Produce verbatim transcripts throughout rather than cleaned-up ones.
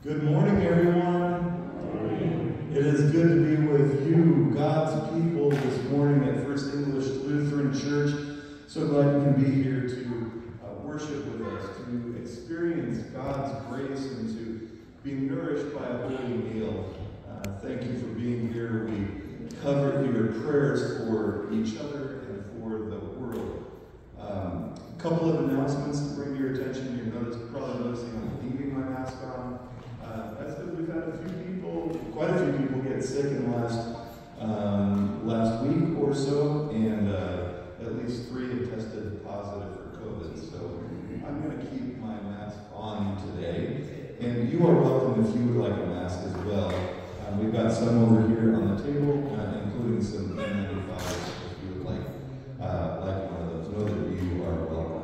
Good morning, everyone. Good morning. It is good to be with you, God's people, this morning at First English Lutheran Church. So glad you can be here to uh, worship with us, to experience God's grace, and to be nourished by a holy meal. Uh, thank you for being here. We covered your prayers for each other and for the world. Um, a couple of announcements to bring to your attention. You're notice, probably noticing I'm leaving my mask on. Uh, that's because we've had a few people, quite a few people get sick in the last, um, last week or so, and uh, at least three have tested positive for COVID. So I'm going to keep my mask on today. And you are welcome if you would like a mask as well. Uh, we've got some over here on the table, uh, including some N ninety-fives if you would like, uh, like one of those. Know that you are welcome.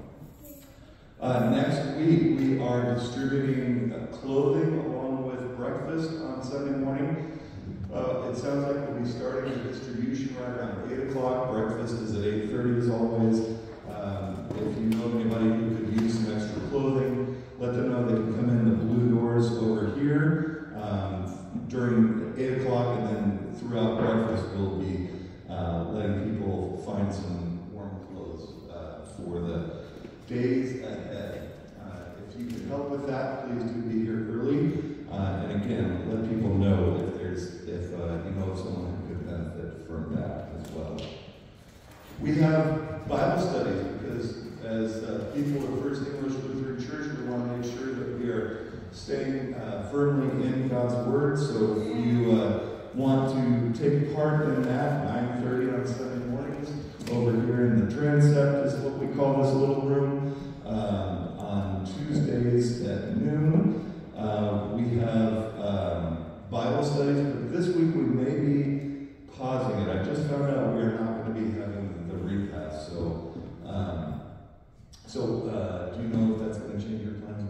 Uh, next week, we are distributing uh, clothing along with breakfast on Sunday morning. Uh, it sounds like we'll be starting the distribution right around eight o'clock. Breakfast is at eight thirty as always. Um, if you know anybody who could use some extra clothing, let them know they can come in the blue doors over here um, during eight o'clock, and then throughout breakfast we'll be uh, letting people find some warm clothes uh, for the days ahead. Uh, if you can help with that, please do be here early. Uh, and again, let people know if there's, if uh, you know of someone who could benefit from that as well. We have Bible studies because as uh, people of First English Lutheran Church, we want to make sure that we are staying uh, firmly in God's Word. So if you uh, want to take part in that, nine thirty on Sunday mornings, over here in the transept is what we call this little room. Um, on Tuesdays at noon, uh, we have um, Bible studies, but this week we may be pausing it. I just found out we are not going to be having the repast. So, um, so uh, do you know if that's going to change your plans or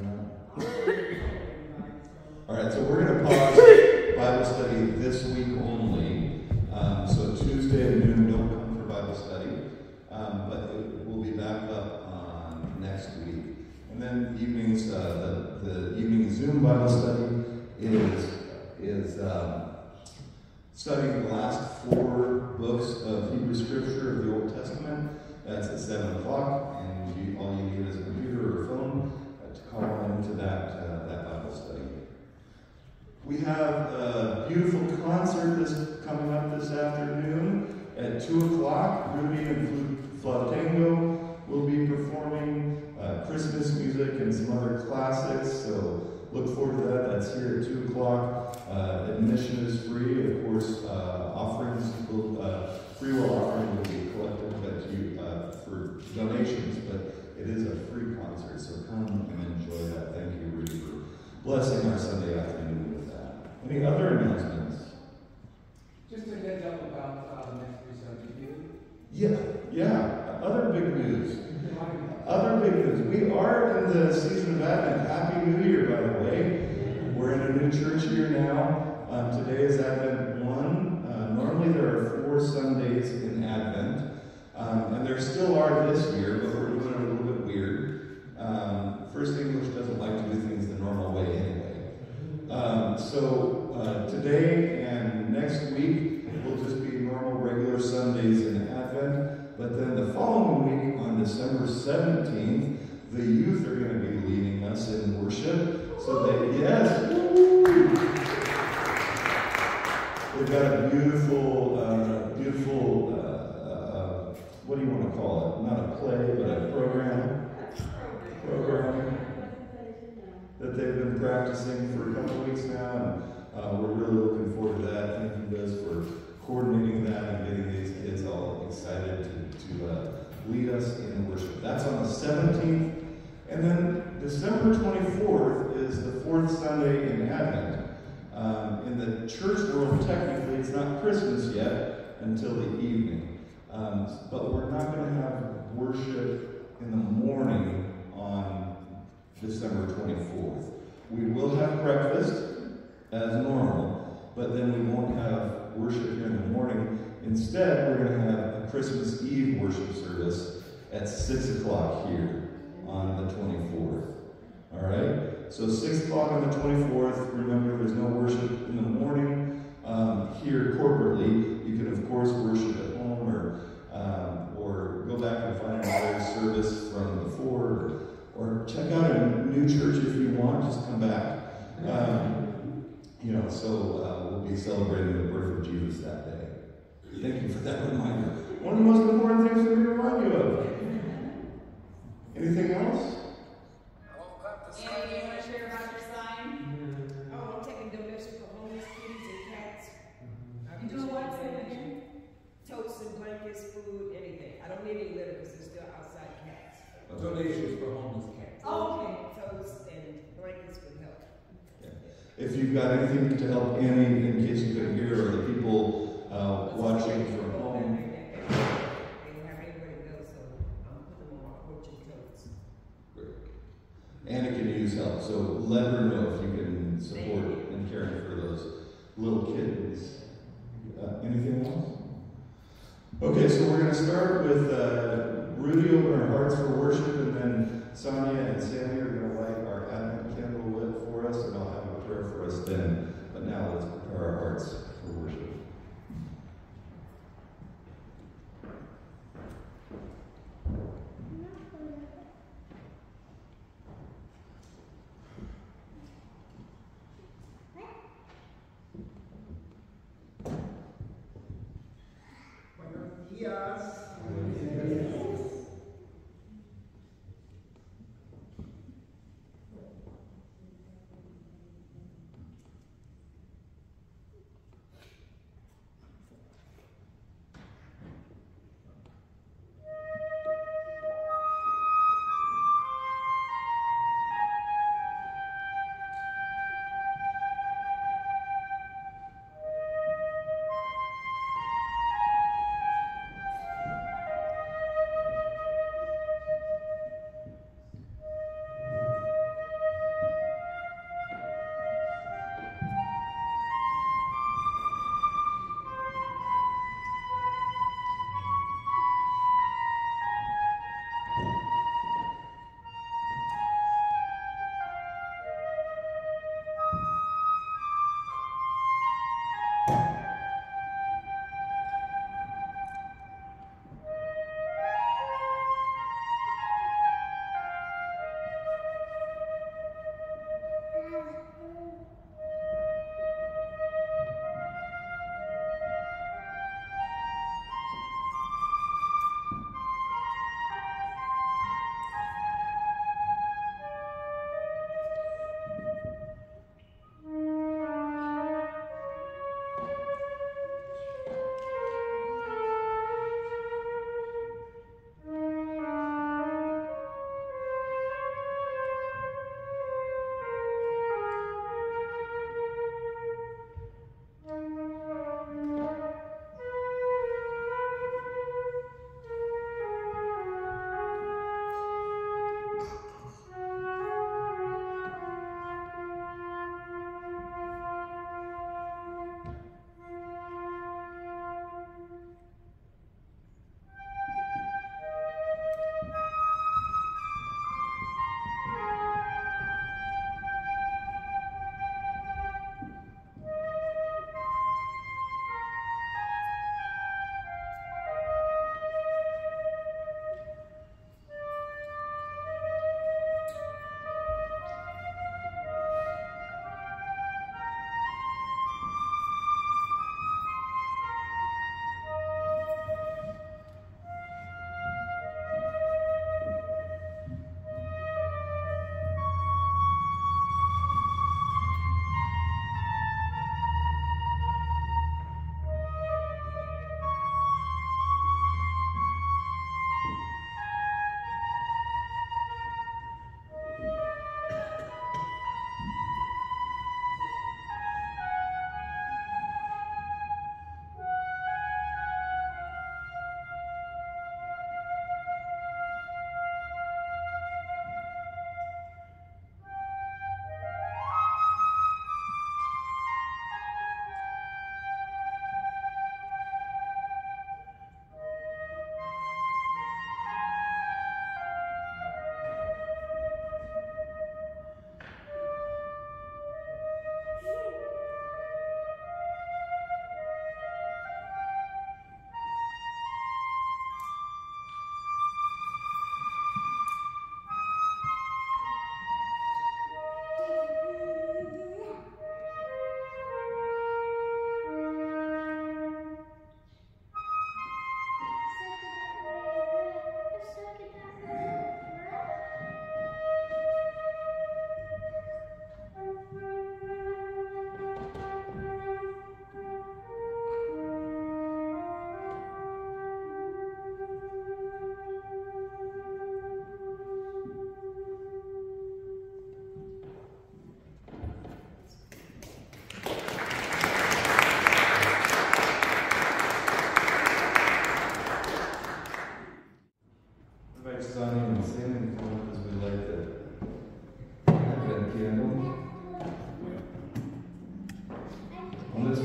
not? All right, so we're going to pause Bible study this week only. Um, so Tuesday at noon, don't come for Bible study, um, but it will be back up on next week. And then evenings, uh, the, the evening Zoom Bible study is is um, studying the last four books of Hebrew Scripture of the Old Testament. That's at seven o'clock, and you, all you need is a computer or a phone uh, to call into that uh, that Bible study. We have a beautiful concert this coming up this afternoon at two o'clock. Ruby and Flautango will be performing uh, Christmas music and some other classics, so look forward to that. That's here at two o'clock. Uh, admission is free. Of course, uh, offerings, will, uh, free will offering will be collected but you, uh, for donations, but it is a free concert, so come and enjoy that. Thank you, Ruby, for blessing our Sunday afternoon. Any other announcements? Just a heads up about uh, next week's subject. Yeah, yeah. Other big news. Other big news. We are in the season of Advent. Happy New Year, by the way. We're in a new church year now. Um, today is Advent one. Uh, normally there are four Sundays in Advent. Um, and there still are this year, but we're doing it a little bit weird. Um, First English doesn't like to do things the normal way anyway. Um, so uh, today and next week will just be normal regular Sundays in Advent, but then the following week on December seventeenth, the youth are going to be leading us in worship. So they, yes, they've got a beautiful, uh, beautiful, uh, uh, what do you want to call it? Not a play, but a program. Program. That they've been practicing for a couple of weeks now, and uh, we're really looking forward to that. Thank you guys for coordinating that and getting these kids all excited to, to uh, lead us in worship. That's on the seventeenth, and then December twenty-fourth is the fourth Sunday in Advent. Um, in the church world, technically, it's not Christmas yet until the evening, um, but we're not going to have worship in the morning on December twenty-fourth. We will have breakfast as normal, but then we won't have worship here in the morning. Instead, we're going to have a Christmas Eve worship service at six o'clock here on the twenty-fourth. All right? So six o'clock on the twenty-fourth. Remember, there's no worship in the morning um, here corporately. You can, of course, worship at home or um, or go back and find another service from before, or check out a new church if you want. Just come back. Um, you know, so uh, we'll be celebrating the birth of Jesus that day. Thank you for that reminder. One of the most important things that we remind you of. Anything else? Annie, do you want to share about your sign? Oh, I'm taking donations for homeless kitties and cats. You doing what? Say it again. Totes and blankets, food, anything. I don't need any litter because there's still outside cats. Donations for homeless cats. Oh, okay. Totes and blankets would help. If you've got anything to help Annie, in case you couldn't hear, or the people uh, watching from home. They don't have anywhere to go, so I'm putting them on my porch and totes. Great. Annie can use help, so let her know if you can support and care for those little kittens. Uh, anything else? Okay, so we're going to start with uh, Rudy open our hearts for worship, and then Sonia and Sammy are going to light our Advent candle lit for us, and I'll have a prayer for us then. But now let's prepare our hearts for worship.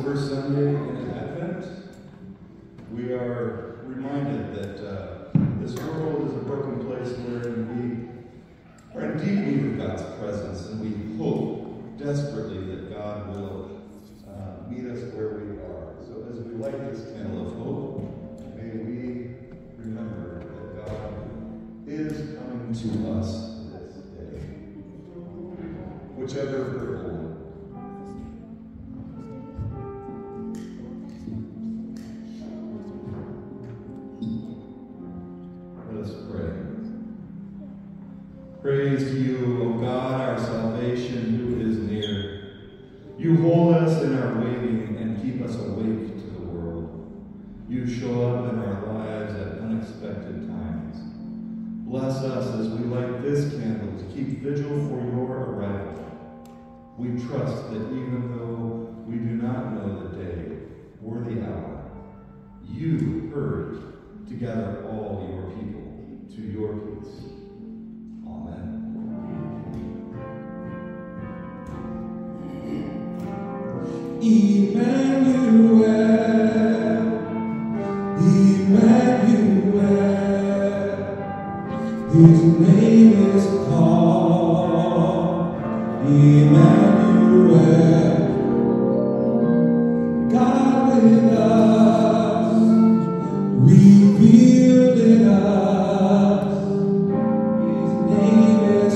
first Sunday in Advent, we are reminded that uh, this world is a broken place wherein we are in deep need of God's presence, and we hope desperately that God will uh, meet us where we are. So as we light this candle of hope, may we remember that God is coming to us this day, whichever we're born. Let us pray. Praise to you, O God, our salvation, who is near. You hold us in our waiting and keep us awake to the world. You show up in our lives at unexpected times. Bless us as we light this candle to keep vigil for your arrival. We trust that even though we do not know the day or the hour, you hurry to gather all your people to your peace. Amen. Emmanuel, Emmanuel, his name is called Emmanuel, God with us, revealed in us, his name is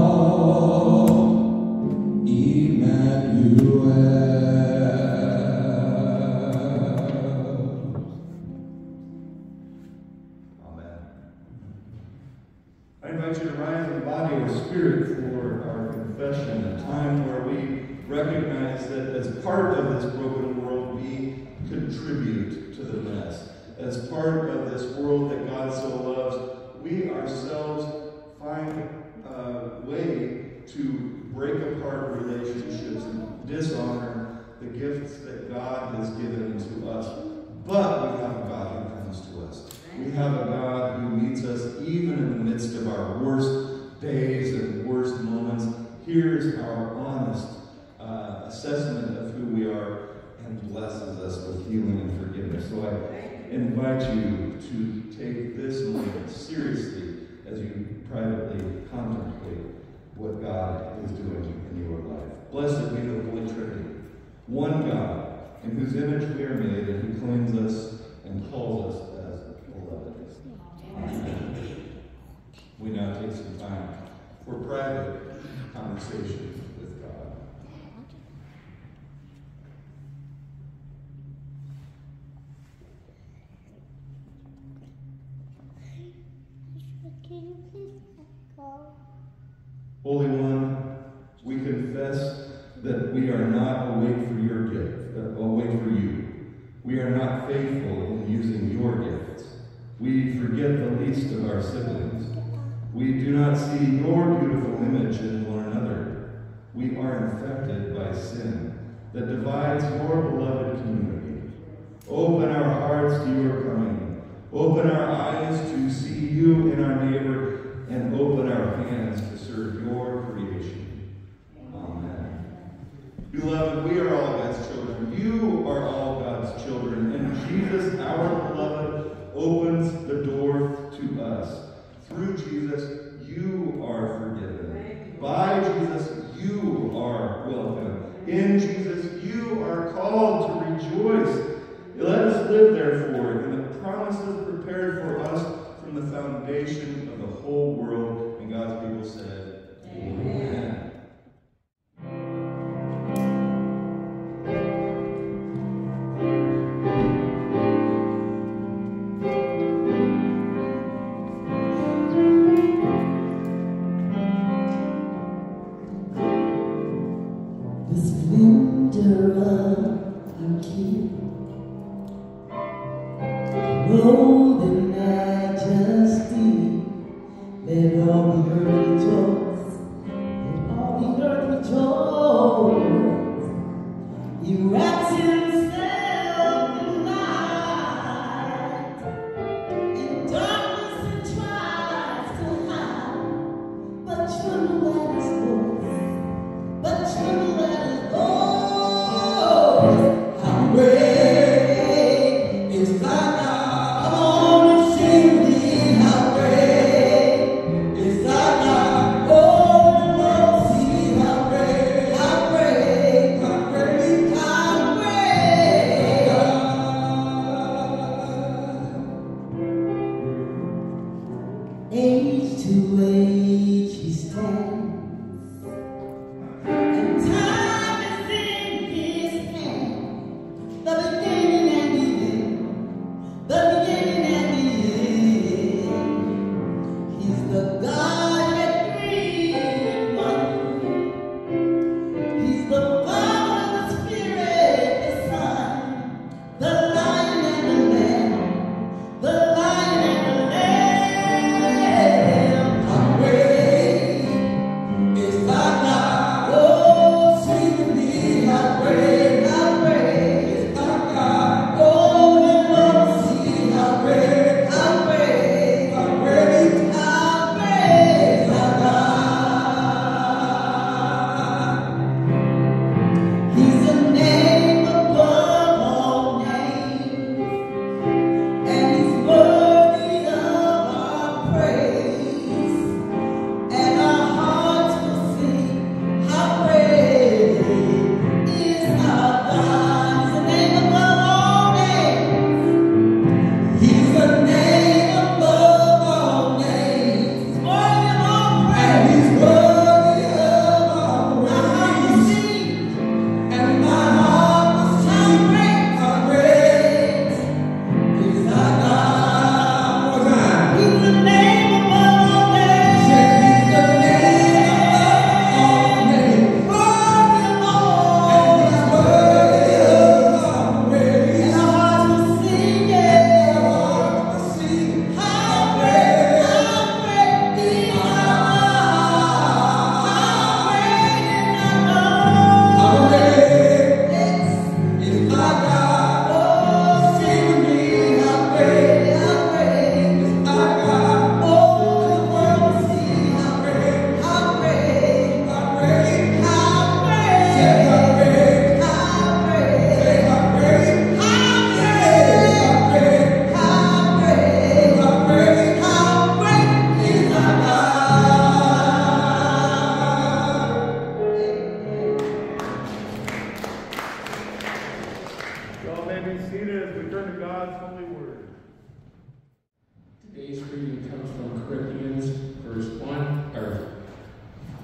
called Emmanuel. I invite you to rise in body or spirit for our confession, a time where we recognize that as part of this broken world, we contribute to the mess. As part of this world that God so loves, we ourselves find a way to break apart relationships and dishonor the gifts that God has given to us. But we have a God who comes to us. We have a God who meets us even in the midst of our worst days and worst moments. Here's our honest uh, assessment of who we are and blesses us with healing and forgiveness. So I invite you to take this moment seriously as you privately contemplate what God is doing in your life. Blessed be the Holy Trinity, one God, in whose image we are made and who claims us and calls us as beloved. Amen. We now take some time for private conversation with God. Can you please go? Holy One, we confess that we are not awake for your gift, uh, awake for you. We are not faithful in using your gifts. We forget the least of our siblings. We do not see your beautiful image in one another. We are infected by sin that divides your beloved community. Open our hearts to your coming. Open our eyes to see you in our neighbor, and open our hands to serve your creation. Amen. Beloved, we are all God's children. You are all God's children. And Jesus, our beloved, opens the door to us. Through Jesus, you are forgiven. By Jesus, you are welcome. In Jesus, you are called to rejoice. Let us live, therefore, in the promises prepared for us from the foundation of the whole world. And God's people said, Amen. The splendor of our King, robed in majesty, let all the earth rejoice, let all the earth rejoice. He wraps himself in light, in darkness and tries to hide, but tremble at his voice, but tremble at his voice.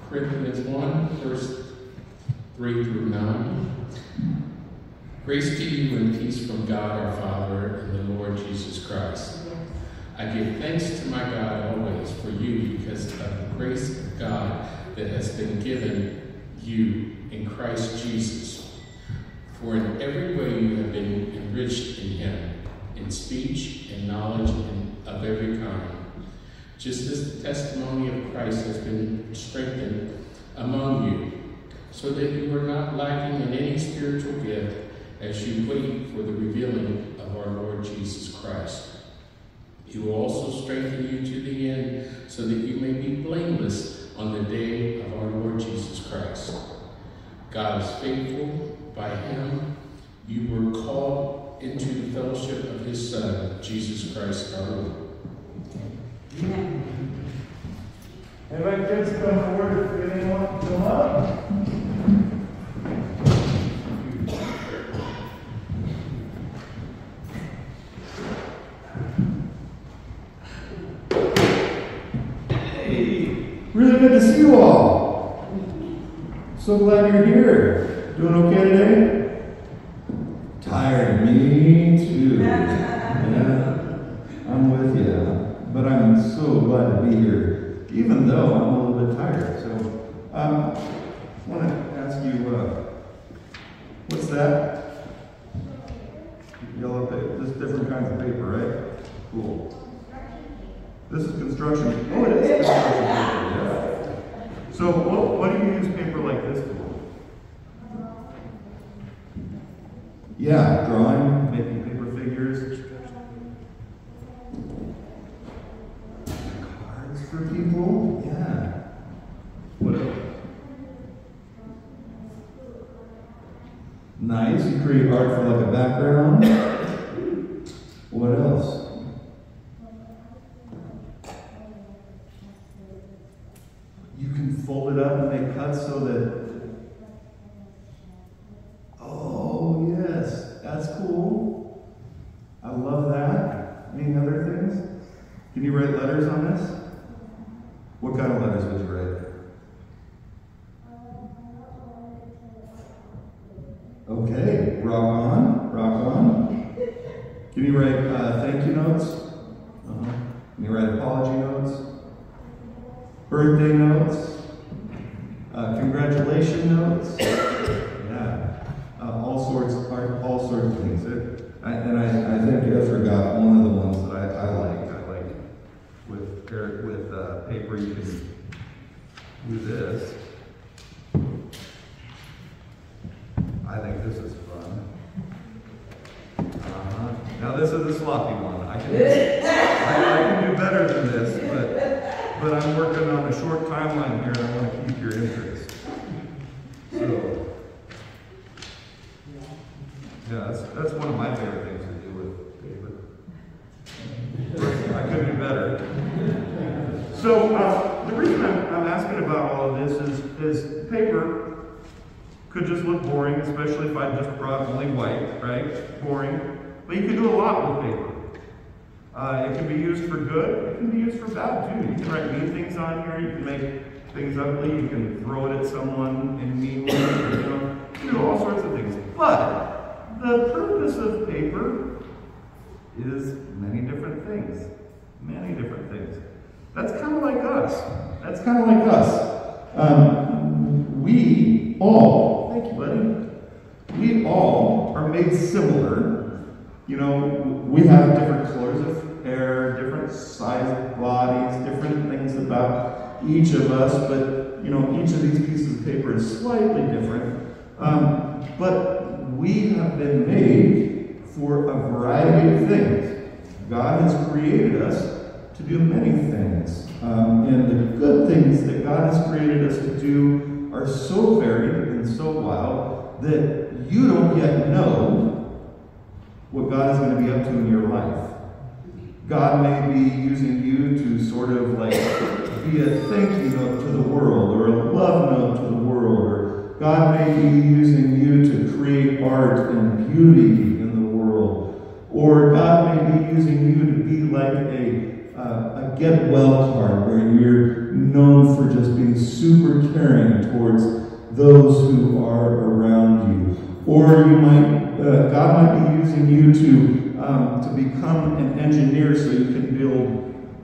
Corinthians one, verse three through nine. Grace to you and peace from God our Father and the Lord Jesus Christ. I give thanks to my God always for you because of the grace of God that has been given you in Christ Jesus. For in every way you have been enriched in him, in speech and knowledge and of every kind, just as the testimony of Christ has been strengthened among you, so that you are not lacking in any spiritual gift as you wait for the revealing of our Lord Jesus Christ. He will also strengthen you to the end, so that you may be blameless on the day of our Lord Jesus Christ. God is faithful. By him you were called into the fellowship of his Son, Jesus Christ our Lord. And let kids come forward if anyone wants to come up. Hey, really good to see you all. So glad you're here. Doing okay today? Tired, me too. Yeah, I'm with you. But I'm so glad to be here, even though I'm a little bit tired. So, um, I want to ask you, uh, what's that? Yellow paper. This is different kinds of paper, right? Cool. This is construction. Oh, it is construction paper. Yeah. So, what, what do you use paper like this for? Yeah, drawing, making paper figures. Cards for people? Yeah. What else? Nice, you create art for like a background. What else? You can fold it up and make cuts so that... Oh, yes, that's cool. I love that. Any other things? Can you write letters on this? What kind of letters would you write? Okay, rock on, rock on. Can you write uh, thank you notes? Uh-huh. Can you write apology notes? Birthday notes? Uh, congratulation notes? Yeah, uh, all sorts, all sorts of things. It, I, and I, I think I forgot one of the ones that I, I like. I like with with uh, paper. You can do this. I think this is fun. Uh-huh. Now this is a sloppy one. I can, I, I can do better than this, but but I'm working on a short timeline here, and I want to keep your interest. So, yeah, that's that's one of my favorite things to do with paper. I could do better. So uh, the reason I'm, I'm asking about all of this is is paper could just look boring, especially if I just brought only white, right? Boring. But you can do a lot with paper. Uh, it can be used for good. It can be used for bad, too. You can write mean things on here. You can make things ugly. You can throw it at someone in mean ways. You know, you can do all sorts of things. But the purpose of paper is many different things. Many different things. That's kind of like us. That's kind of like us. Um, we all, thank you, buddy. We all are made similar. You know, we have different colors of hair, different sized bodies, different things about each of us, but, you know, each of these pieces of paper is slightly different. Um, but we have been made for a variety of things. God has created us to do many things. Um, and the good things that God has created us to do are so varied and so wild that you don't yet know what God is going to be up to in your life. God may be using you to sort of like be a thank you note to the world, or a love note to the world, or God may be using you to create art and beauty in the world, or God may be using you to be like a, uh, a get well card where you're known known for just being super caring towards those who are around you. Or you might, uh, God might be using you to, um, to become an engineer so you can build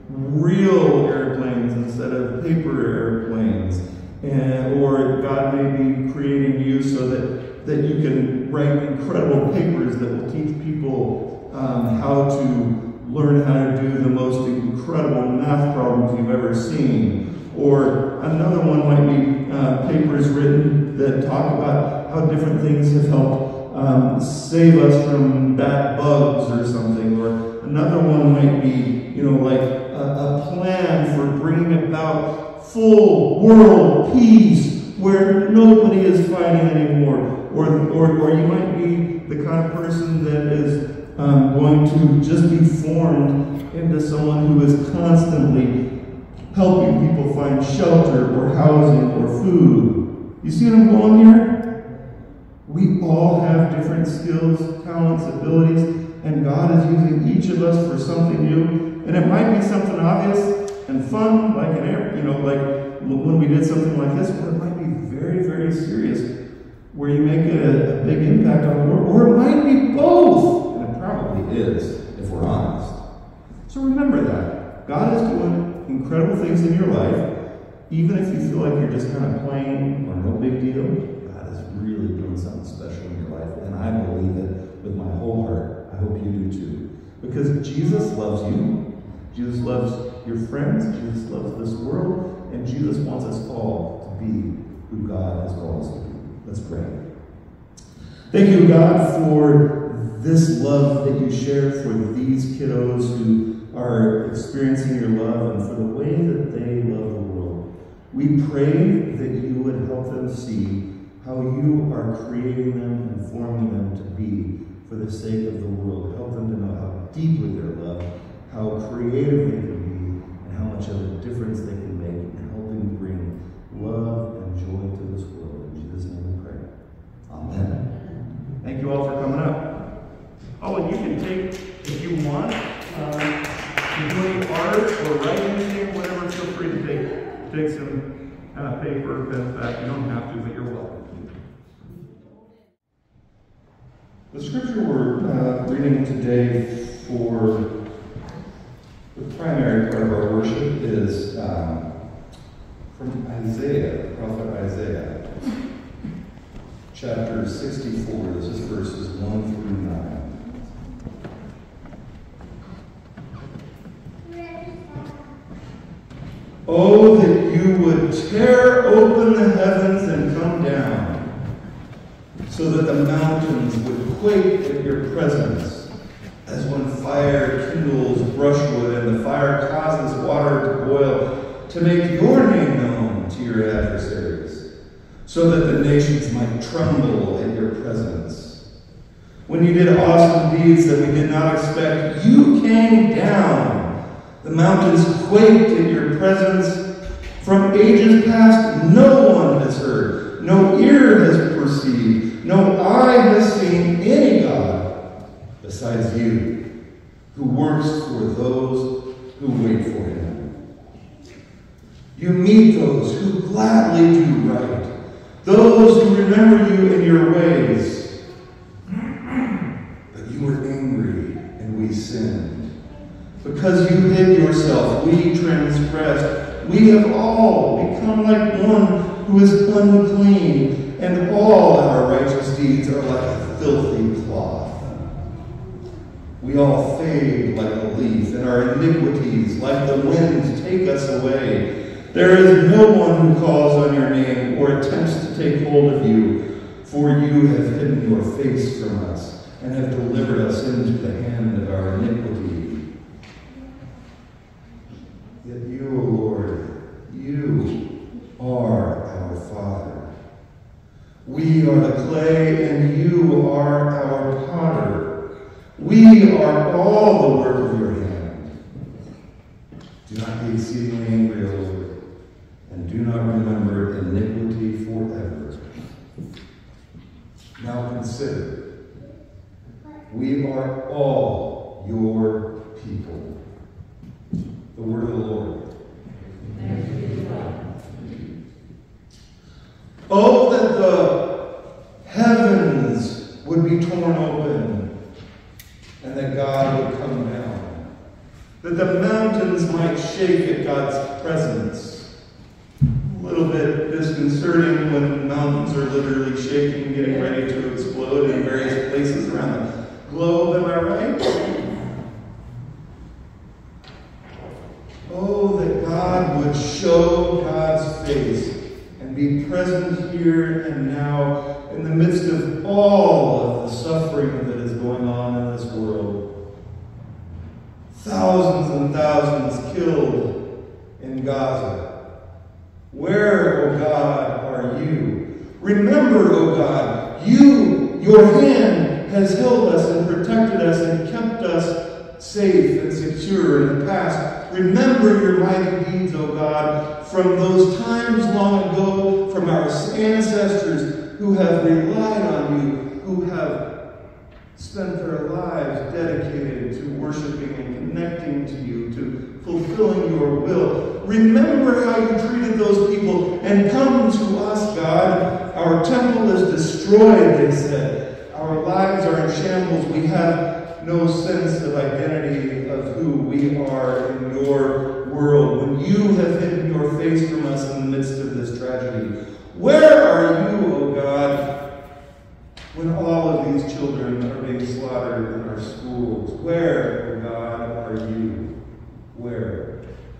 real airplanes instead of paper airplanes. And, or God may be creating you so that, that you can write incredible papers that will teach people um, how to learn how to do the most incredible math problems you've ever seen. Or another one might be uh, papers written that talk about how different things have helped um, save us from bad bugs or something. Or another one might be, you know, like a, a plan for bringing about full world peace where nobody is fighting anymore. Or, or, or you might be the kind of person that is um, going to just be formed into someone who is constantly helping people find shelter or housing or food. You see what I'm going here? We all have different skills, talents, abilities, and God is using each of us for something new. And it might be something obvious and fun, like an air, you know, like when we did something like this, or it might be very, very serious, where you make a, a big impact on the world, or it might be both. And it probably is, if we're honest. So remember that. God is doing incredible things in your life, even if you feel like you're just kind of playing or no big deal. God is really doing something special in your life, and I believe it with my whole heart. I hope you do too. Because Jesus loves you. Jesus loves your friends. Jesus loves this world. And Jesus wants us all to be who God has called us to be. Let's pray. Thank you, God, for this love that you share for these kiddos who are experiencing your love and for the way that they love the world. We pray that you would help them see how you are creating them and forming them to be for the sake of the world. Help them to know how deeply they're loved, how creative they can be, and how much of a difference they can make in helping bring love and joy to this world. In Jesus' name we pray. Amen. Thank you all for coming up. Oh, and you can take, if you want, um, if you're doing art or writing anything, whatever, feel free to take, take some uh, paper, pen, back. You don't have to, but you're welcome. The scripture we're uh, reading today for the primary part of our worship is um, from Isaiah, the prophet Isaiah, chapter sixty-four. This is verses one through nine. Oh, that you would tear open the heavens and come down, so that the mountains would quake at your presence, as when fire kindles brushwood and the fire causes water to boil, to make your name known to your adversaries, so that the nations might tremble at your presence. When you did awesome deeds that we did not expect, you came down. The mountains quaked at your presence. From ages past, no one has heard, no ear has perceived, no eye has seen any God besides you, who works for those who wait for him. You meet those who gladly do right, those who remember you in your ways. But you were angry and we sinned. Because you hid yourself, we transgressed. We have all become like one who is unclean, and all our righteous deeds are like a filthy cloth. We all fade like a leaf, and our iniquities, like the wind, take us away. There is no one who calls on your name or attempts to take hold of you, for you have hidden your face from us and have delivered us into the hand of our iniquity. Yet you, O Lord, you are our Father. We are the clay, and you are our potter. We are all the work of your hand. Do not be exceedingly angry, O Lord, and do not remember iniquity forever. Now consider, we are all your people. The word of the Lord. Thanks be to God. Oh, that the heavens would be torn open and that God would come down. That the mountains might shake at God's presence. A little bit disconcerting when mountains are literally shaking, getting ready to explode in various places around the globe, am I right? Oh, that God would show God's face and be present here and now in the midst of all of the suffering that is going on in this world. Thousands and thousands killed in Gaza. Where, O God, are you? Remember, O God, you, your hand has held us and protected us and kept us safe and secure in the past. Remember your mighty deeds, O God, from those times long ago, from our ancestors who have relied on you, who have spent their lives dedicated to worshiping and connecting to you, to fulfilling your will. Remember how you treated those people and come to us, God. Our temple is destroyed, they said. Our lives are in shambles. We have no sense of identity of who we are in your world. When you have hidden your face from us in the midst of this tragedy, where are you, O God, when all of these children are being slaughtered in our schools? Where, O God, are you? Where?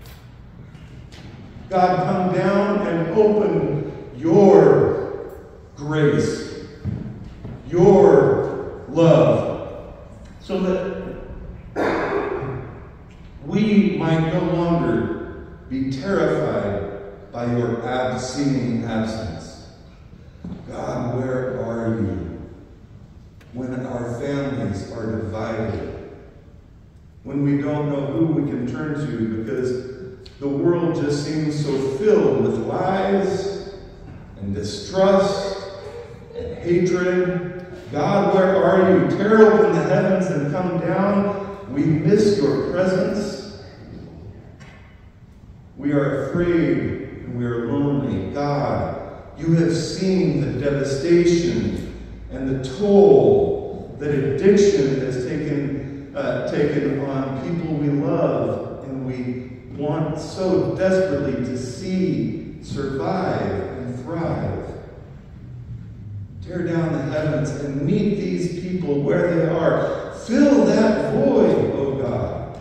God, come down and open your grace, your love, so that we might no longer be terrified by your ab- seeming absence. God, where are you when our families are divided? When we don't know who we can turn to because the world just seems so filled with lies and distrust and hatred. God, where are you? Tear open the heavens and come down. We miss your presence. We are afraid and we are lonely. God, you have seen the devastation and the toll that addiction has taken, uh, taken on people we love and we want so desperately to see survive and thrive. Tear down the heavens and meet these people where they are. Fill that void, O God.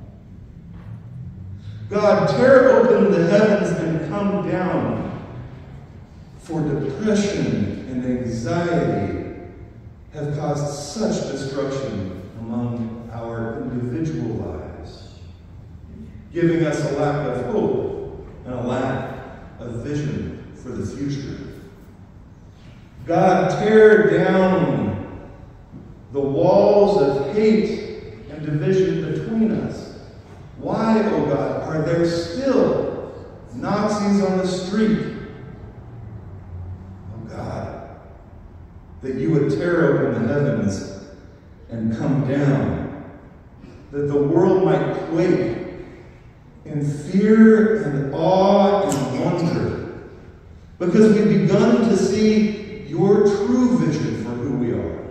God, tear open the heavens and come down. For depression and anxiety have caused such destruction among our individual lives, giving us a lack of hope and a lack of vision for the future. God, tear down the walls of hate and division between us. Why, oh God, are there still Nazis on the street? Oh God, that you would tear open the heavens and come down, that the world might quake in fear and awe and wonder, because we've begun to see your true vision for who we are.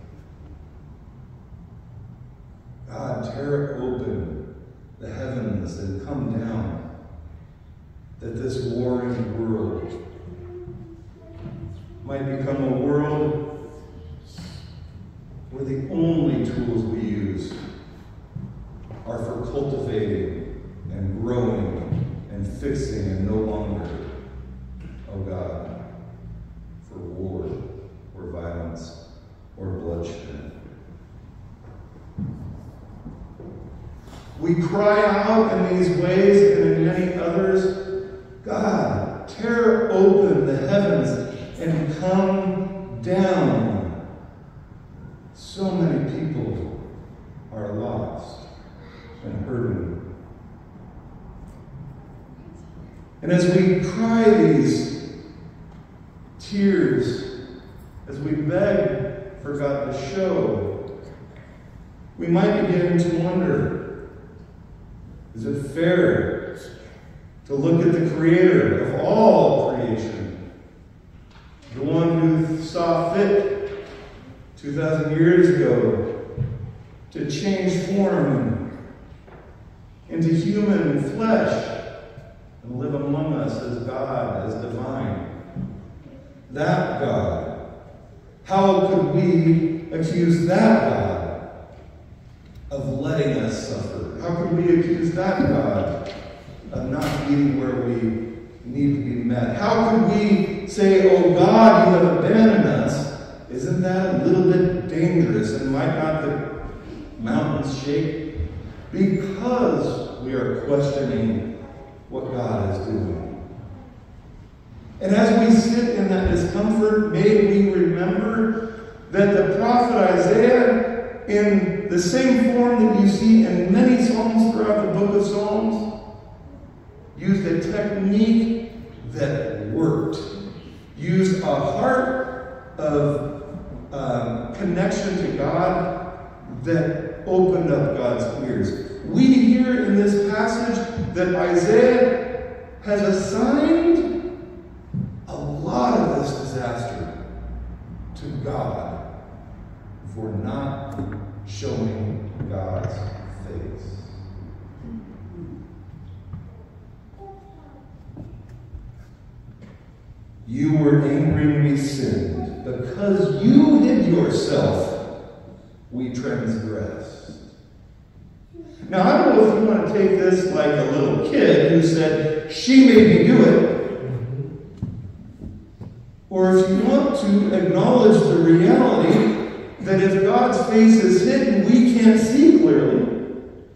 God, tear open the heavens and come down, that this warring world might become a world where the only tools we use are for cultivating and growing and fixing and no longer, oh God, for war or violence or bloodshed. We cry out in these ways and in many others, God, tear open the heavens and come down. So many people are lost and hurting. And as we cry these tears, as we beg for God to show, we might begin to wonder, is it fair to look at the Creator of all creation it two thousand years ago to change form into human flesh and live among us as God, as divine. That God. How could we accuse that God of letting us suffer? How could we accuse that God of not meeting where we need to be met? How could we say, oh God, you have abandoned us? Isn't that a little bit dangerous? And might not the mountains shake? Because we are questioning what God is doing. And as we sit in that discomfort, may we remember that the prophet Isaiah, in the same form that you see in many Psalms throughout the book of Psalms, used a technique that worked. Used a heart of um, connection to God that opened up God's ears. We hear in this passage that Isaiah has assigned a lot of this disaster to God for not showing God's face. You were angry and we sinned. Because you hid yourself, we transgressed. Now, I don't know if you want to take this like a little kid who said, she made me do it. Or if you want to acknowledge the reality that if God's face is hidden, we can't see clearly.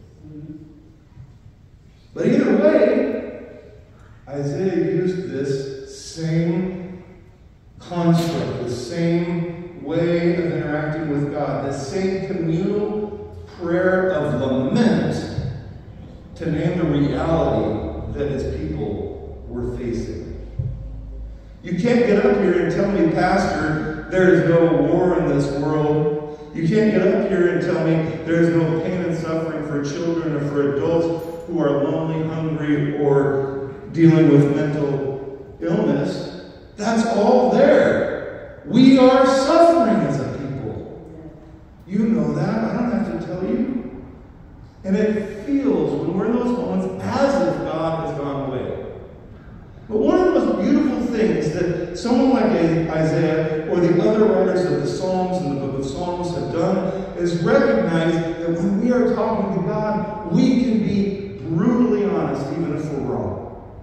But either way, Isaiah used this same construct, the same way of interacting with God, the same communal prayer of lament to name the reality that his people were facing. You can't get up here and tell me, Pastor, there is no war in this world. You can't get up here and tell me there is no pain and suffering for children or for adults who are lonely, hungry, or dealing with mental illness. That's all there. We are suffering as a people. You know that. I don't have to tell you. And it feels, when we're in those moments, as if God has gone away. But one of the most beautiful things that someone like Isaiah or the other writers of the Psalms and the book of Psalms have done is recognize that when we are talking to God, we can be brutally honest, even if we're wrong.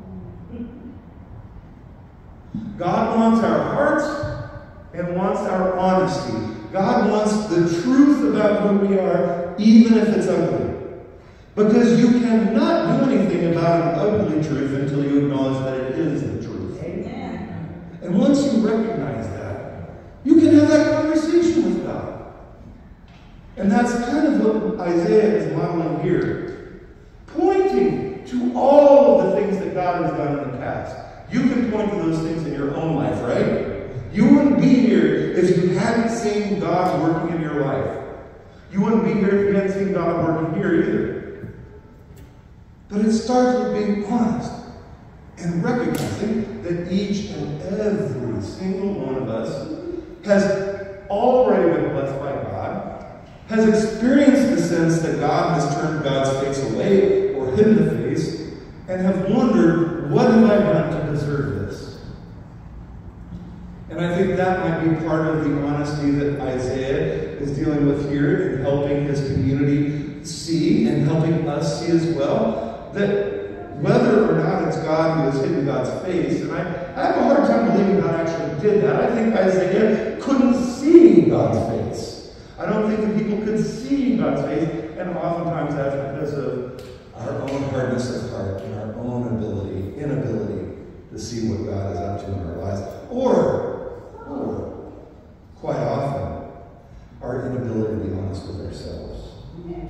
God wants our hearts and wants our honesty. God wants the truth about who we are, even if it's ugly. Because you cannot do anything about an ugly truth until you acknowledge that it is the truth. Amen. And once you recognize that, you can have that conversation with God. And that's kind of what Isaiah is modeling here. Pointing to all of the things that God has done in the past. You can point to those things in your own life, right? You wouldn't be here if you hadn't seen God working in your life. You wouldn't be here if you hadn't seen God working here either. But it starts with being honest and recognizing that each and every single one of us has already been blessed by God, has experienced the sense that God has turned God's face away or hidden the face, and have wondered, what have I done to deserve this? And I think that might be part of the honesty that Isaiah is dealing with here in helping his community see and helping us see as well. That whether or not it's God who has hidden God's face, and I, I have a hard time believing God actually did that. I think Isaiah couldn't see God's face. I don't think that people could see God's face, and oftentimes that's because of our own hardness of heart and our own ability, inability to see what God is up to in our lives. Or, or quite often, our inability to be honest with ourselves. Amen.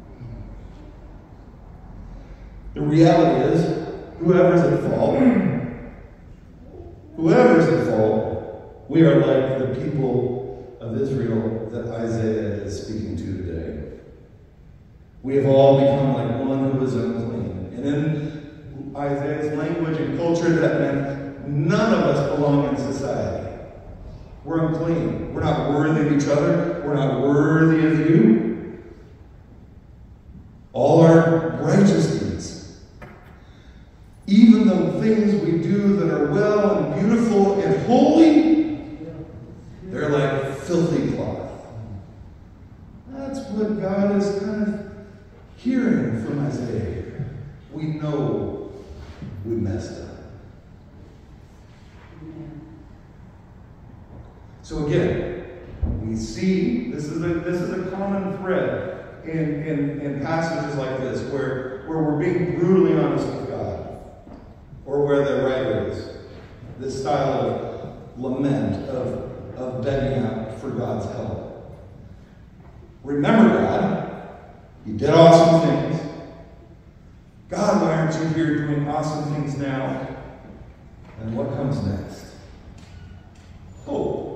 The reality is, whoever's at fault, whoever's at fault, we are like the people of Israel that Isaiah is speaking to today. We have all become like one who is unclean. And in Isaiah's language and culture, that meant none of us belong in society. We're unclean. We're not worthy of each other. We're not worthy of you. All our righteous deeds, even the things we do that are well and beautiful and holy, they're like filthy cloth. That's what God is kind of hearing from Isaiah. We know we messed up. So again, we see this is a this is a common thread in, in, in passages like this where, where we're being brutally honest with God, or where the writer is. This style of lament, of, of begging out for God's help. Remember, God, you did awesome things. God, why aren't you here doing awesome things now? And what comes next? Hope.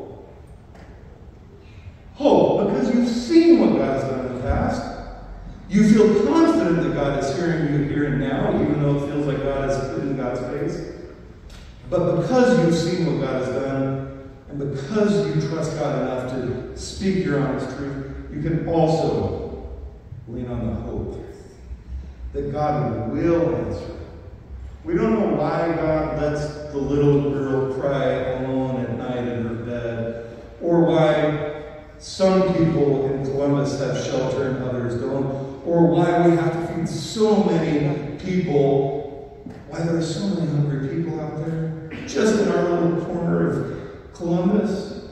Hope, because you've seen what God has done in the past. You feel confident that God is hearing you here and now, even though it feels like God is in God's face. But because you've seen what God has done, and because you trust God enough to speak your honest truth, you can also lean on the hope that God will answer. We don't know why God lets the little girl cry alone at night in her bed, or why some people in Columbus have shelter and others don't, or why we have to feed so many people, why there are so many hungry people out there, just in our little corner of Columbus.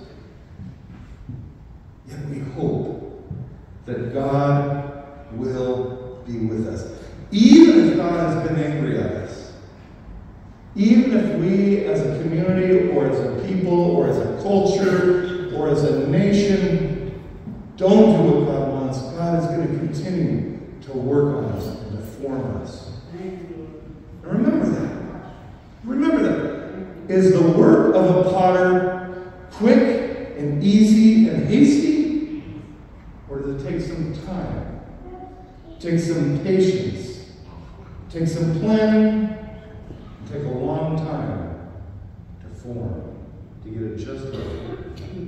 Yet we hope that God will be with us. Even if God has been angry at us, even if we as a community or as a people or as a culture or as a nation don't do what God wants, God is going to continue to work on us and to form us. And remember that. Remember that. Is the work of a potter quick and easy and hasty? Or does it take some time? Take some patience? Take some planning? Take a long time to form, to get it just right.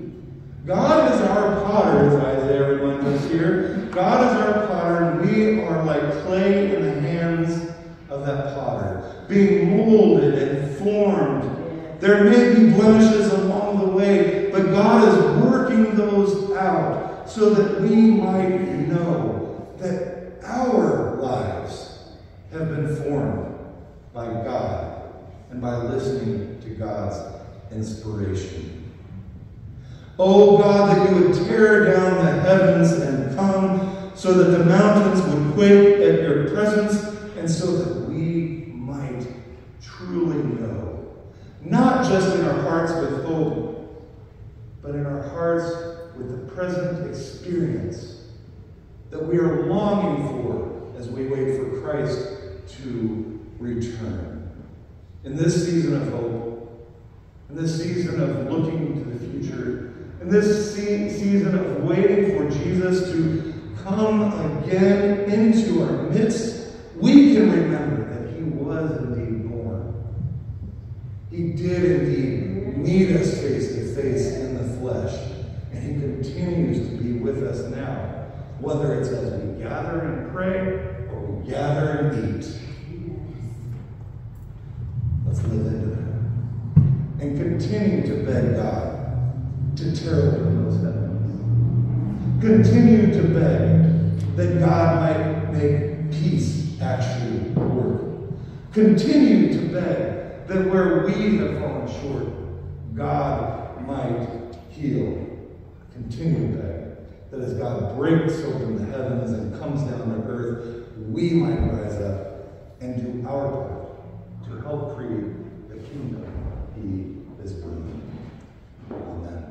God is our potter, as Isaiah reminds us here. God is our potter, and we are like clay in the hands of that potter, being molded and formed. There may be blemishes along the way, but God is working those out so that we might know that our lives have been formed by God and by listening to God's inspiration. Oh God, that you would tear down the heavens and come so that the mountains would quake at your presence, and so that we might truly know, not just in our hearts with hope, but in our hearts with the present experience that we are longing for as we wait for Christ to return. In this season of hope, in this season of looking to the future, in this se- season of waiting for Jesus to come again into our midst, we can remember that he was indeed born. He did indeed meet us face to face in the flesh, and he continues to be with us now, whether it's as we gather and pray or we gather and eat. Let's live into that and continue to beg God to tear open those heavens. Continue to beg that God might make peace actually work. Continue to beg that where we have fallen short, God might heal. Continue to beg that as God breaks open the heavens and comes down to earth, we might rise up and do our part to help create the kingdom he is bringing. Amen.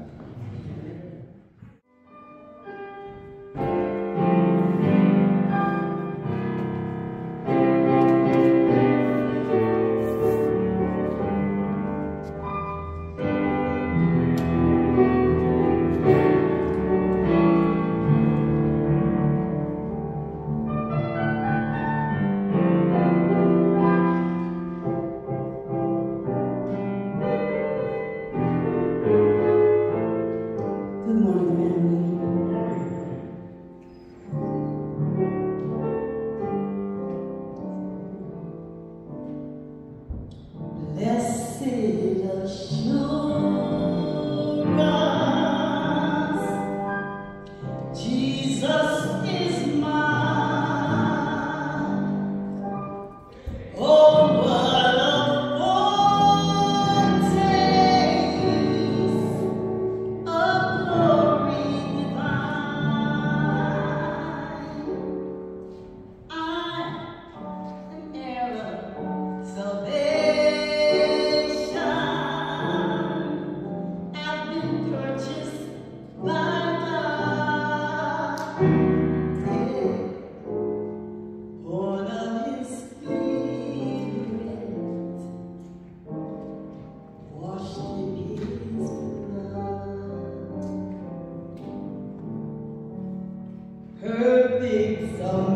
perfect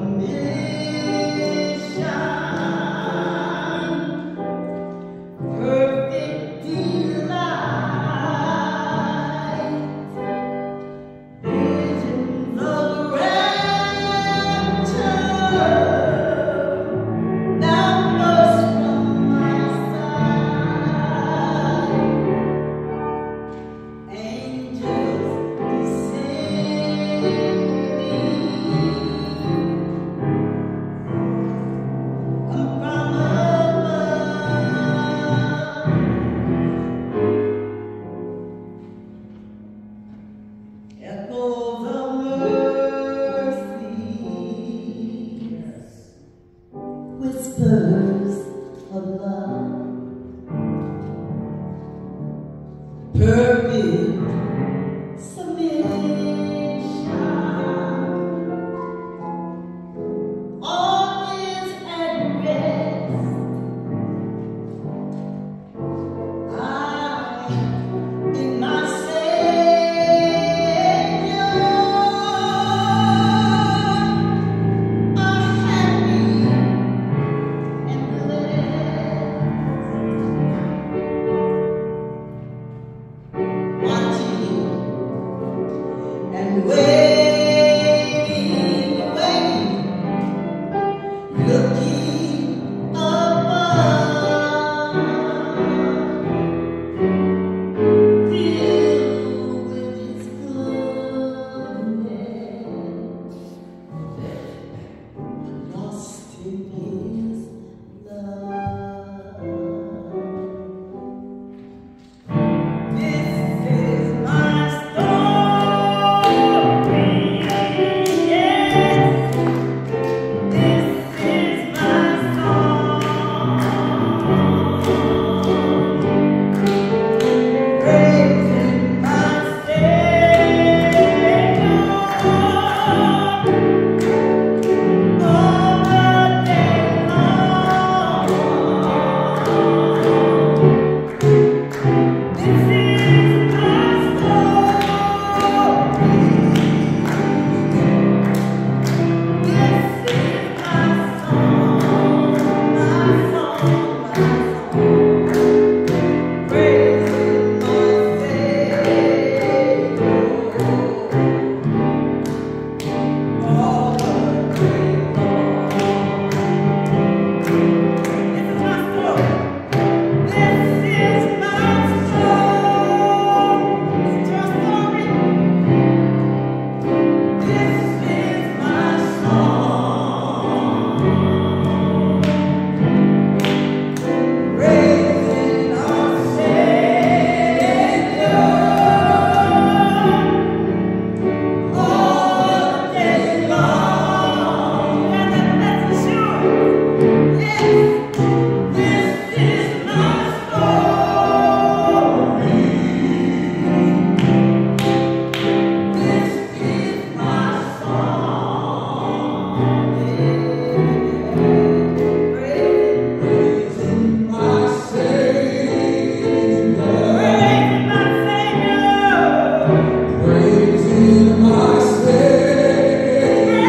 submission, perfect delight, visions of rapture now burst from my side. Angels descending from above, echoes of mercy, whispers of love, perfect submission, all is at rest. I in my Savior are happy and blessed, watching and waiting, waiting, looking above, filled with His goodness, lost in His love. This is my story, yes. This is my song, praising my Savior all the day long. This is my story. This is my song, my song, my song, praising my Savior all the day long. This is my story. This is my song. It's your story. This is my song, praising our Savior all day long. And that's sure. Yes, this is my story. This is my song, praising my Savior, praising my Savior, praising my Savior,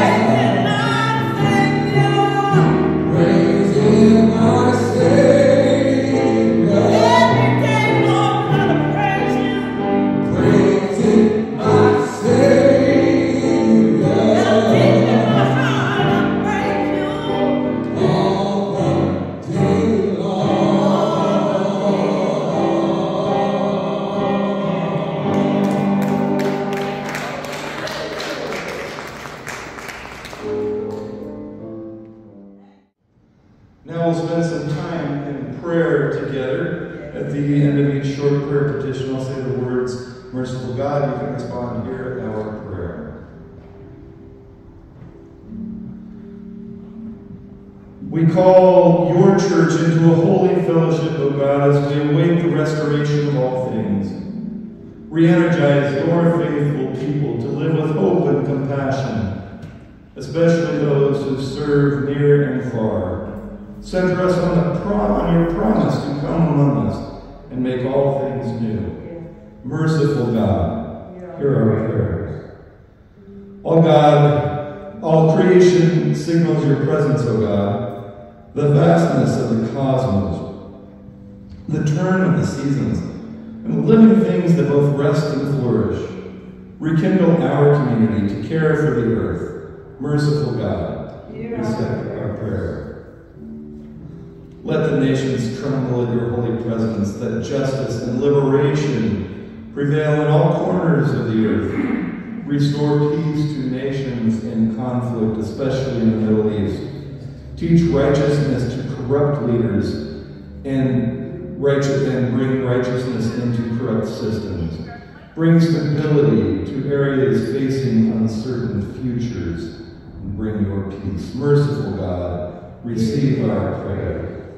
praising my Savior. Every day, Lord, I'm gonna praise you. Praising my Savior. Now deep in my heart, I praise you all the day long. Now we'll spend some time in prayer together. At the end of each short prayer petition, I'll say the words, "Merciful God," you can respond, "Hear our prayer." We call your church into a holy fellowship, O God, as we await the restoration of all things. Re-energize your faithful people to live with hope and compassion, especially those who serve near and far. Center us on, the pro on your promise to come among us and make all things new. Merciful God, hear our prayers. O God, All creation signals your presence, O God, the vastness of the cosmos, the turn of the seasons, and the living things that both rest and flourish. Rekindle our community to care for the earth. Merciful God, accept our prayer. Let the nations tremble at your holy presence, that justice and liberation prevail in all corners of the earth. Restore peace to nations in conflict, especially in the Middle East. Teach righteousness to corrupt leaders and, righteous, and bring righteousness into corrupt systems. Bring stability to areas facing uncertain futures and bring your peace. Merciful God, receive our prayer.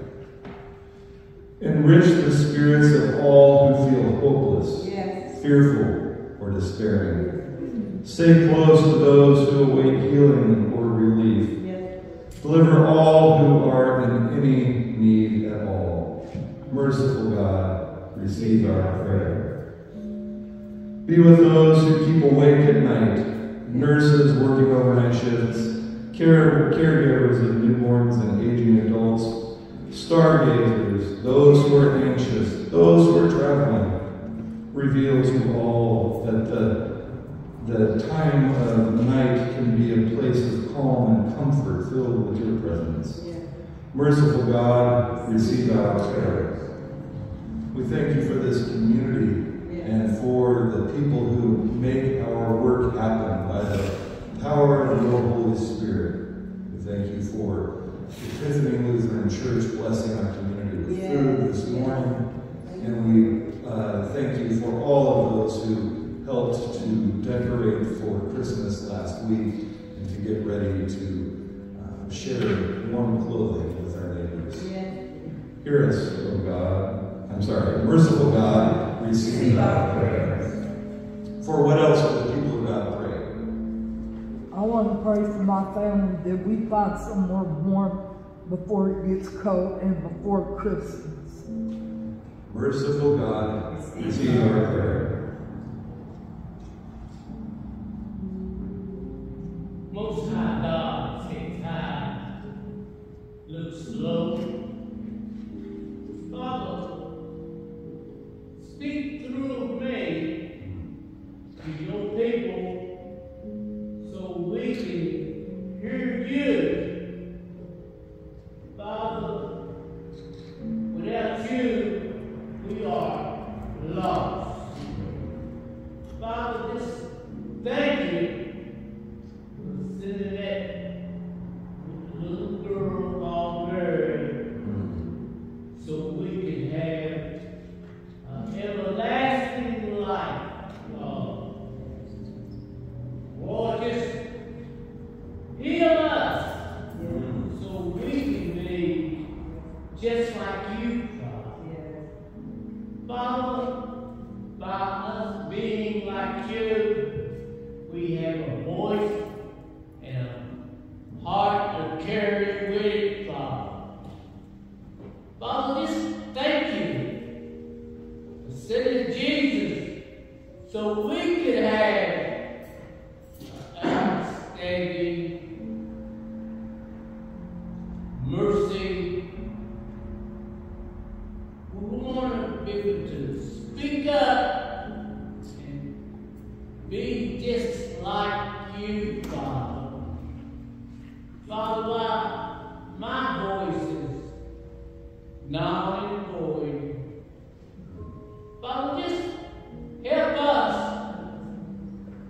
Enrich the spirits of all who feel hopeless, yes. fearful, or despairing. Stay close to those who await healing or relief. Yes. Deliver all who are in any need at all. Merciful God, receive our prayer. Be with those who keep awake at night, nurses working overnight shifts, care, caregivers of newborns and aging adults, stargazers, those who are anxious, those who are traveling. Reveal to all that the The time of night can be a place of calm and comfort filled with your presence. Yeah. Merciful God, receive our prayer. We thank you for this community yeah. and for the people who make our work happen by the power of your Holy Spirit. We thank you for Epiphany Lutheran Church blessing our community with yeah. food this morning. And we uh, thank you for all of those who helped to decorate for Christmas last week and to get ready to uh, share warm clothing with our neighbors. Yeah. Hear us, O God. I'm sorry, merciful God, receive our prayer. For what else will the people of God pray? I want to pray for my family that we find somewhere warm before it gets cold and before Christmas. Merciful God, receive our prayer. Most High God, take time, look slow. Father, speak through me to your people so we can hear you. Father, without you, we are lost. Father, just thank you. Sitting that little girl called Mary, so we can have an everlasting life. Lord, Lord, just heal us so we can be just like you, Father. Father, by us being like you, we have a voice and a heart to carry with it, Father. Father, just thank you for sending Jesus so we could have outstanding mercy. We want to be able to speak up and be just like you, Father. Father, while my voice is null and void, Father, just help us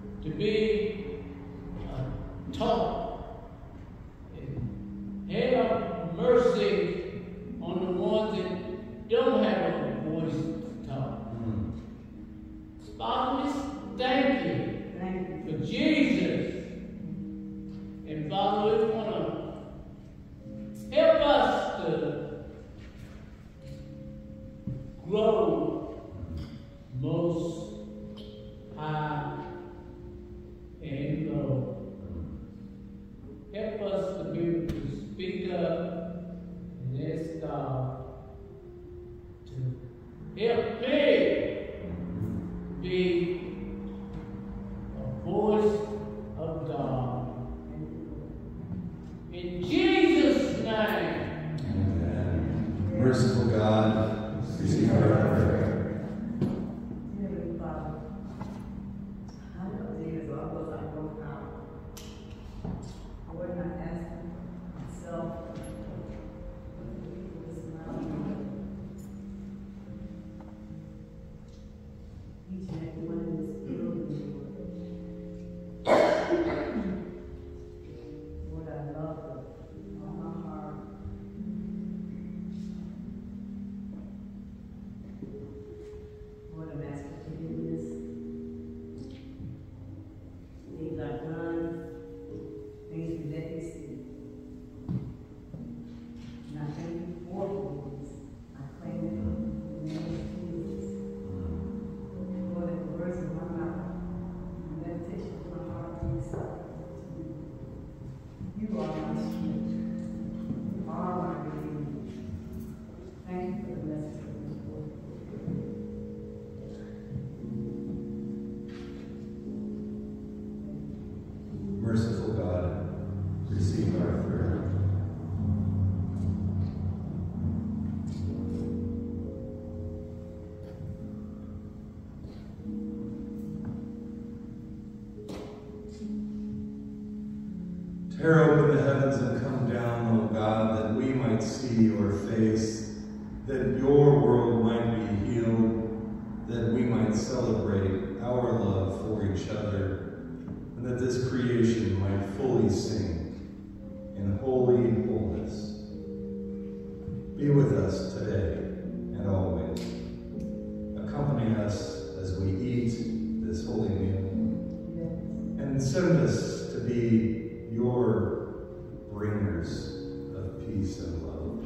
Tear open the heavens and come down, O God, that we might see your face, that your world might be healed, that we might celebrate our love for each other, and that this creation might fully sing in holy wholeness. Be with us today and always. Accompany us as we eat this holy meal, and send us to be your bringers of peace and love.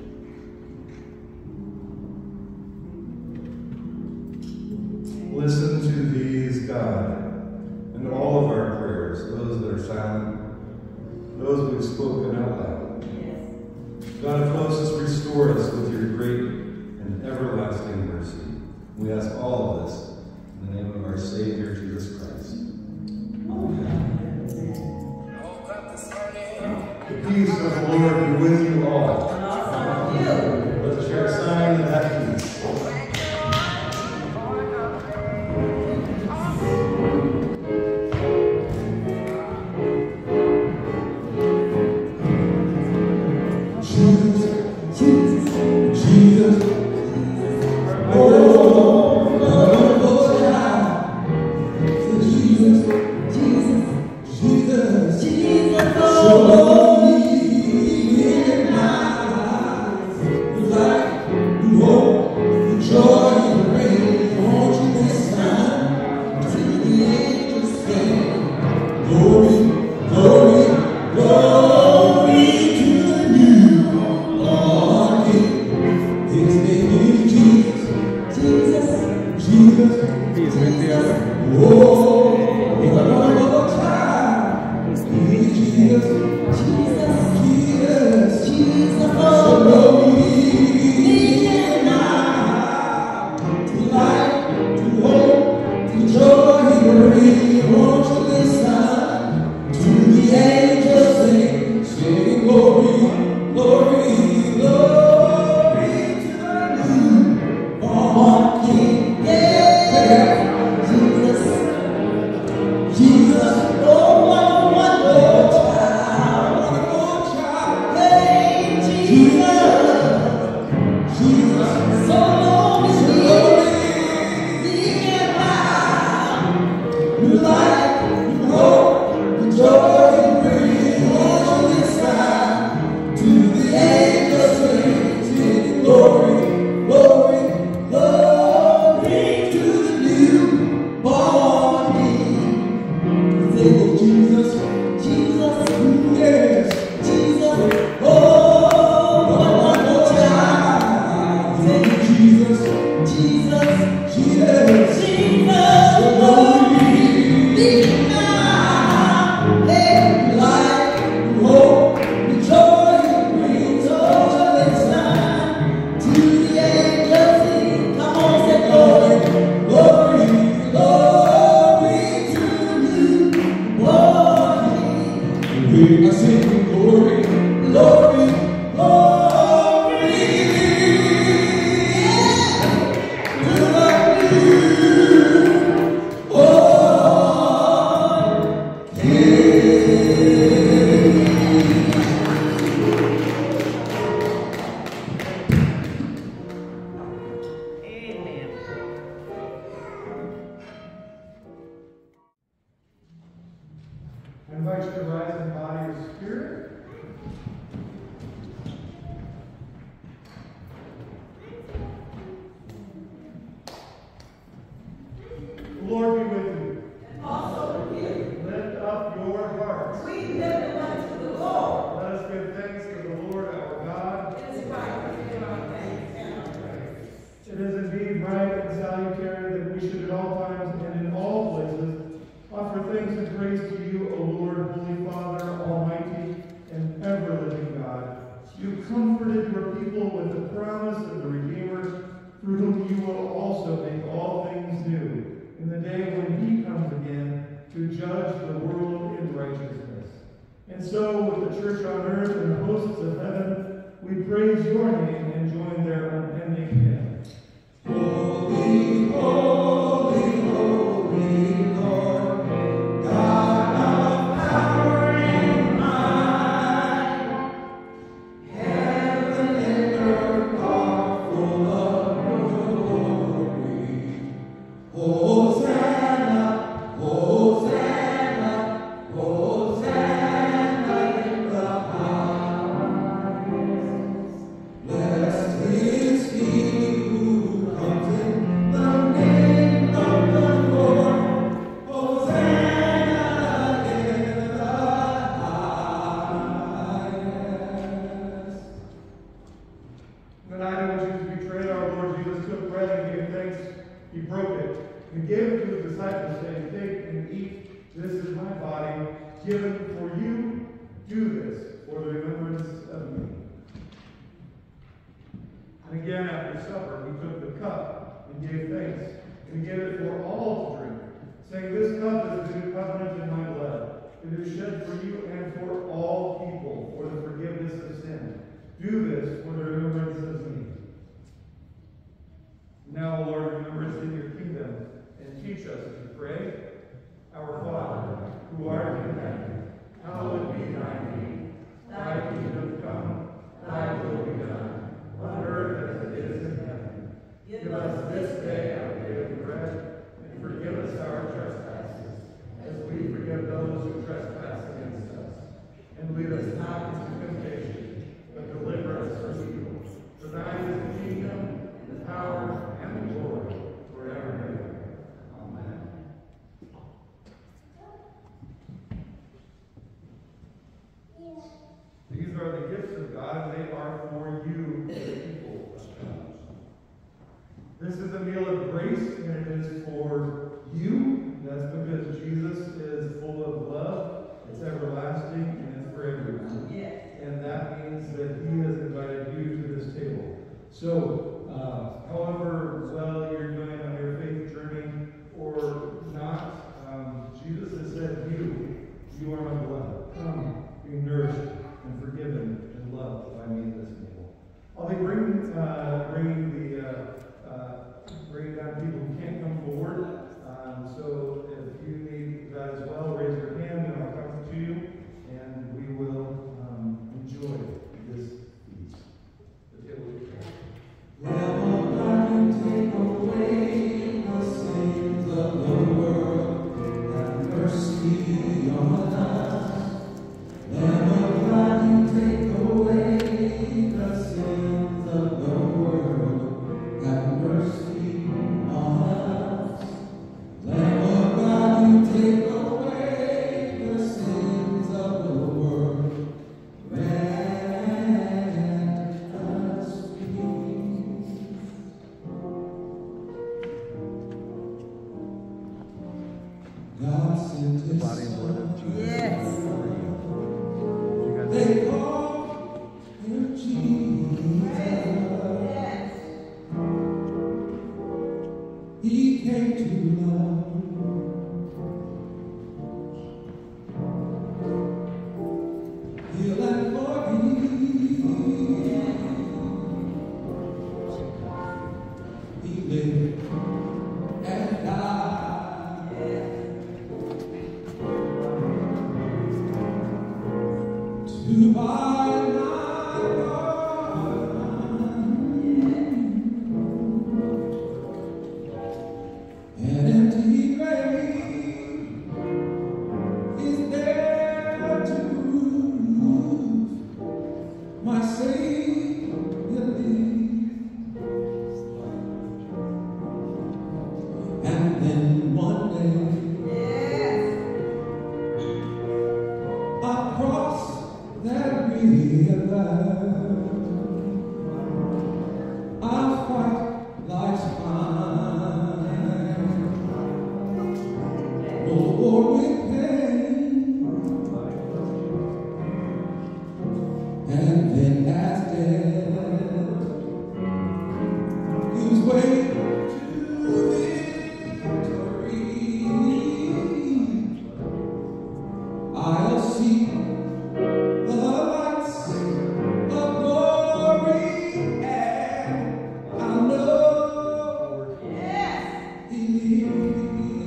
Listen to these, God, and all of our prayers, those that are silent, those we've spoken out loud. God of hosts, restore us with your great and everlasting mercy. We ask all of this in the name of our Savior, Jesus Christ. Amen. The peace of the Lord be with you all. Let us share a sign of that peace. I invite you to rise in body or spirit. The Lord be with you. And also with you. Lift up your hearts. We lift them up to the Lord. Let us give thanks to the Lord our God. It is right to give our thanks and our praise. It is indeed right and salutary that we should at all times and in all places offer thanks and praise to you, O Lord, Holy Father, Almighty and ever-living God. You comforted your people with the promise of the Redeemer, through whom you will also make all things new, in the day when he comes again to judge the world in righteousness. And so, with the church on earth and the hosts of heaven, we praise your name and join their unending hymn. Holy, holy, holy Lord, God of power and might. Do this for the remembrance of me. Now, O Lord, remember us in your kingdom and teach us to pray. Our Father, who art in heaven, hallowed be thy name. Thy kingdom come, thy will be done, on earth as it is in heaven. Give us this day our daily bread, and forgive us our trespasses, as we forgive those who trespass against us. And lead us not into temptation, but deliver us from evil. For thine is the kingdom, and the power, and the glory, forever and ever. Amen. These are the gifts of God. They are for you, the people of God. This is a meal of grace, and it is for you. That's because Jesus is full of love. It's everlasting, and it's for everyone. Yes. And that means that he has invited you to this table. So, uh, however well you're doing on your faith journey or not, um, Jesus has said, you, you are my beloved. Come, be nourished and forgiven and loved by me this meal. I'll be bringing, uh, bringing the, uh, uh, bringing down people who can't come forward. Um, so if you need that as well, raise your hand and I'll come to you, and we will um, enjoy this feast. The table is prayer. Lamb of God, you take away the sins of the world. Have mercy on us. Lamb of God, you take away the sins of the world. Have mercy on us. Lamb of God, you take away the sins of the world. Grant us peace. God sent his Body and blood of Jesus. Yes. They call him Jesus. Yes. He came to love. Heal and forgive. He lived and died. To buy my pardon. An empty grave is there to prove my Savior lives. And then one day Yes. across that river, I'll fight life's fight. No war with pain. And then as death gives way to victory, I'll see the lights of glory, and I know Yes. He lives.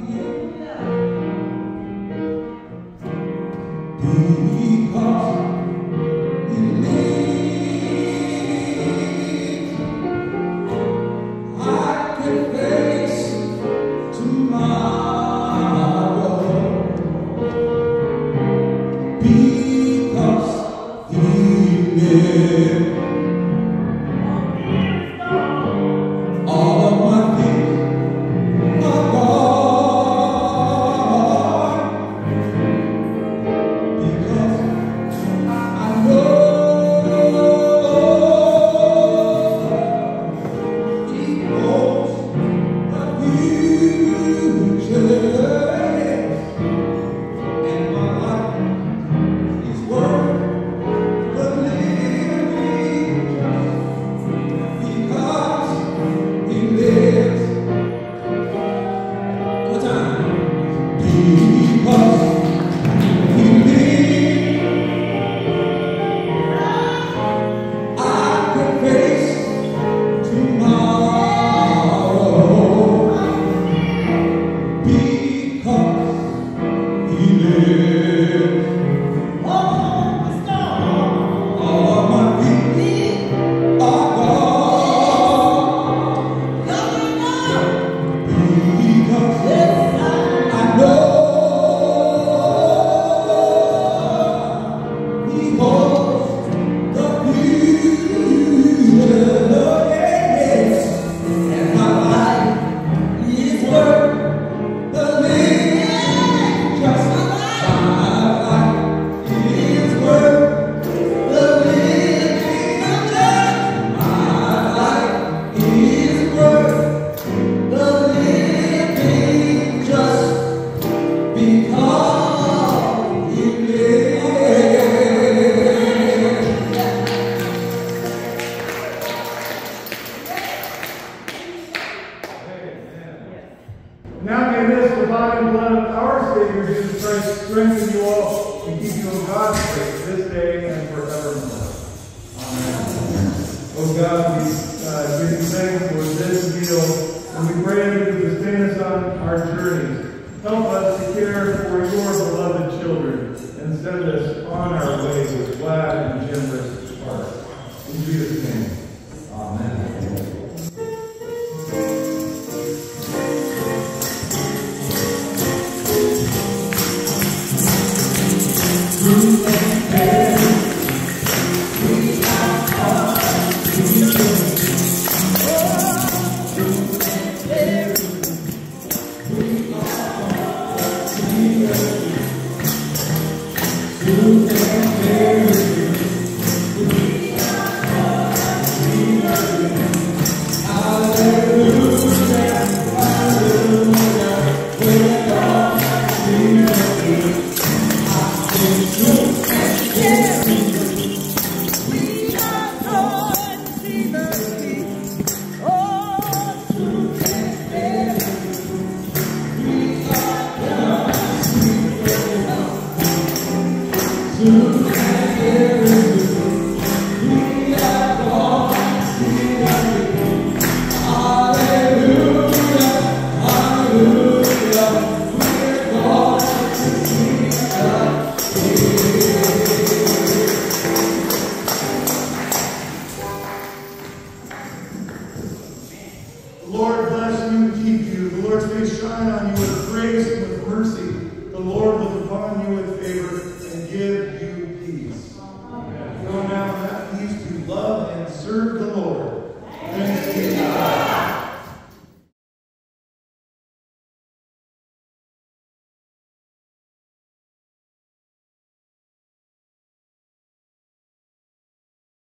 Because He lives, I can face Now may this, the body and blood of our Savior Jesus Christ, strengthen you all and keep you in God's grace this day and forevermore. Amen. Oh God, we uh, give you thanks for this meal, and we pray that you sustain us on our journeys. Help us to care for your beloved children and send us on our way with glad and generous hearts. In Jesus' name, amen. The Lord bless you and keep you. The Lord's face shine on you with grace and with mercy.